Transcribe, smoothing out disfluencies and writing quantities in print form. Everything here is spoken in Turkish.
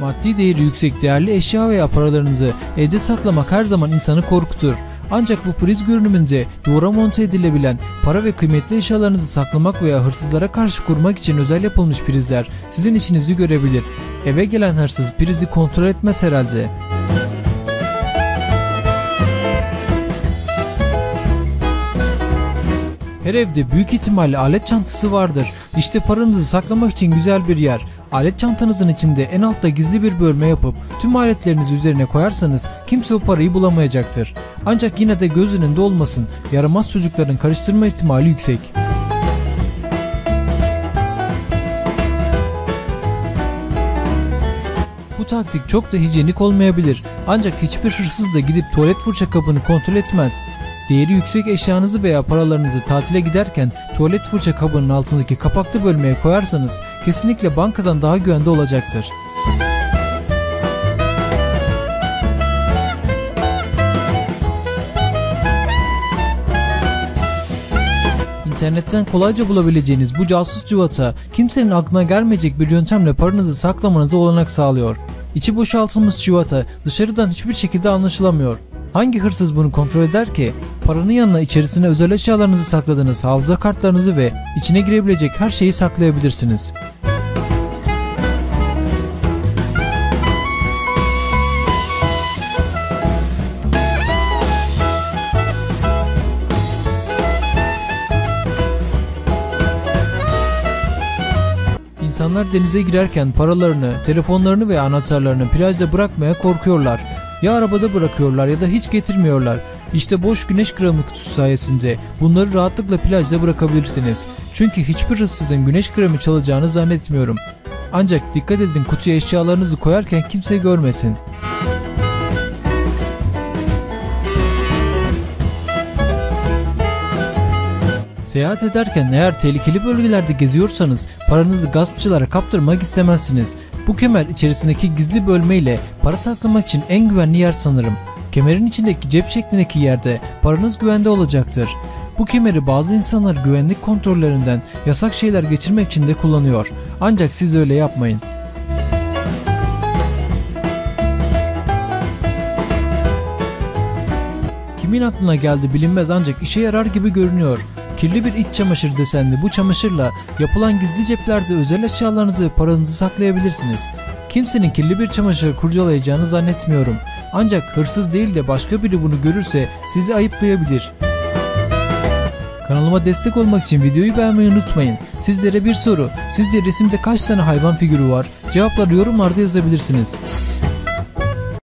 Maddi değeri yüksek değerli eşya veya paralarınızı evde saklamak her zaman insanı korkutur. Ancak bu priz görünümünce duvara monte edilebilen para ve kıymetli eşyalarınızı saklamak veya hırsızlara karşı korumak için özel yapılmış prizler sizin işinizi görebilir. Eve gelen hırsız prizi kontrol etmez herhalde. Her evde büyük ihtimalle alet çantası vardır. İşte paranızı saklamak için güzel bir yer. Alet çantanızın içinde en altta gizli bir bölme yapıp tüm aletlerinizi üzerine koyarsanız kimse o parayı bulamayacaktır. Ancak yine de göz önünde olmasın. Yaramaz çocukların karıştırma ihtimali yüksek. Bu taktik çok da hijyenik olmayabilir. Ancak hiçbir hırsız da gidip tuvalet fırça kabını kontrol etmez. Değeri yüksek eşyanızı veya paralarınızı tatile giderken tuvalet fırça kabının altındaki kapaklı bölmeye koyarsanız kesinlikle bankadan daha güvende olacaktır. İnternetten kolayca bulabileceğiniz bu casus cıvata kimsenin aklına gelmeyecek bir yöntemle paranızı saklamanıza olanak sağlıyor. İçi boşaltılmış cıvata dışarıdan hiçbir şekilde anlaşılamıyor. Hangi hırsız bunu kontrol eder ki? Paranın yanına içerisine özel eşyalarınızı sakladığınız hafıza kartlarınızı ve içine girebilecek her şeyi saklayabilirsiniz. İnsanlar denize girerken paralarını, telefonlarını ve anahtarlarını plajda bırakmaya korkuyorlar. Ya arabada bırakıyorlar ya da hiç getirmiyorlar. İşte boş güneş kremi kutusu sayesinde bunları rahatlıkla plajda bırakabilirsiniz. Çünkü hiçbir hırsızın güneş kremi çalacağını zannetmiyorum. Ancak dikkat edin, kutuya eşyalarınızı koyarken kimse görmesin. Seyahat ederken eğer tehlikeli bölgelerde geziyorsanız paranızı gaspçılara kaptırmak istemezsiniz. Bu kemer içerisindeki gizli bölme ile para saklamak için en güvenli yer sanırım. Kemerin içindeki cep şeklindeki yerde paranız güvende olacaktır. Bu kemeri bazı insanlar güvenlik kontrollerinden yasak şeyler geçirmek için de kullanıyor. Ancak siz öyle yapmayın. Kimin aklına geldi bilinmez ancak işe yarar gibi görünüyor. Kirli bir iç çamaşır desenli bu çamaşırla yapılan gizli ceplerde özel eşyalarınızı ve paranızı saklayabilirsiniz. Kimsenin kirli bir çamaşır kurcalayacağını zannetmiyorum. Ancak hırsız değil de başka biri bunu görürse sizi ayıplayabilir. Kanalıma destek olmak için videoyu beğenmeyi unutmayın. Sizlere bir soru. Sizce resimde kaç tane hayvan figürü var? Cevapları yorumlarda yazabilirsiniz.